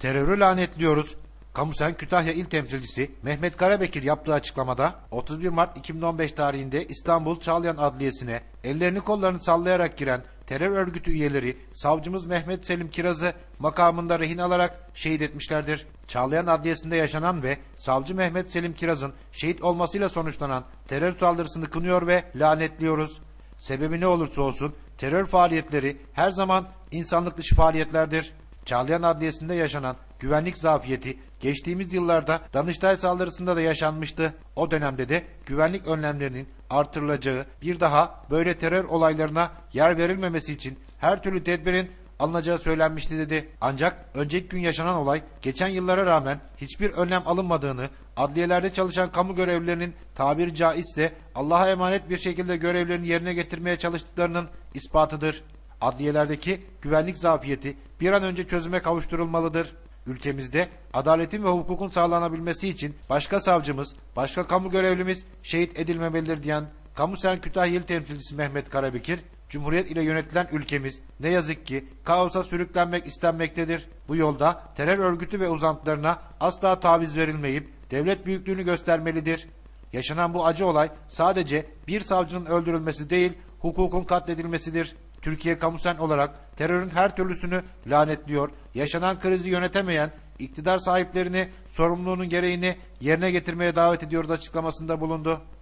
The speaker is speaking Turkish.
Terörü lanetliyoruz. Kamusen Kütahya İl Temsilcisi Mehmet Karabekir yaptığı açıklamada 31 Mart 2015 tarihinde İstanbul Çağlayan Adliyesi'ne ellerini kollarını sallayarak giren terör örgütü üyeleri savcımız Mehmet Selim Kiraz'ı makamında rehin alarak şehit etmişlerdir. Çağlayan Adliyesi'nde yaşanan ve savcı Mehmet Selim Kiraz'ın şehit olmasıyla sonuçlanan terör saldırısını kınıyor ve lanetliyoruz. Sebebi ne olursa olsun terör faaliyetleri her zaman insanlık dışı faaliyetlerdir. Çağlayan Adliyesi'nde yaşanan güvenlik zafiyeti geçtiğimiz yıllarda Danıştay saldırısında da yaşanmıştı. O dönemde de güvenlik önlemlerinin artırılacağı, bir daha böyle terör olaylarına yer verilmemesi için her türlü tedbirin alınacağı söylenmişti dedi. Ancak önceki gün yaşanan olay geçen yıllara rağmen hiçbir önlem alınmadığını, adliyelerde çalışan kamu görevlilerinin tabiri caizse Allah'a emanet bir şekilde görevlerini yerine getirmeye çalıştıklarının ispatıdır. Adliyelerdeki güvenlik zafiyeti bir an önce çözüme kavuşturulmalıdır. Ülkemizde adaletin ve hukukun sağlanabilmesi için başka savcımız, başka kamu görevlimiz şehit edilmemelidir diyen Kamusen Kütahya İl Temsilcisi Mehmet Karabekir, Cumhuriyet ile yönetilen ülkemiz ne yazık ki kaosa sürüklenmek istenmektedir. Bu yolda terör örgütü ve uzantılarına asla taviz verilmeyip devlet büyüklüğünü göstermelidir. Yaşanan bu acı olay sadece bir savcının öldürülmesi değil, hukukun katledilmesidir. Türkiye Kamusen olarak terörün her türlüsünü lanetliyor, yaşanan krizi yönetemeyen iktidar sahiplerini sorumluluğunun gereğini yerine getirmeye davet ediyoruz açıklamasında bulundu.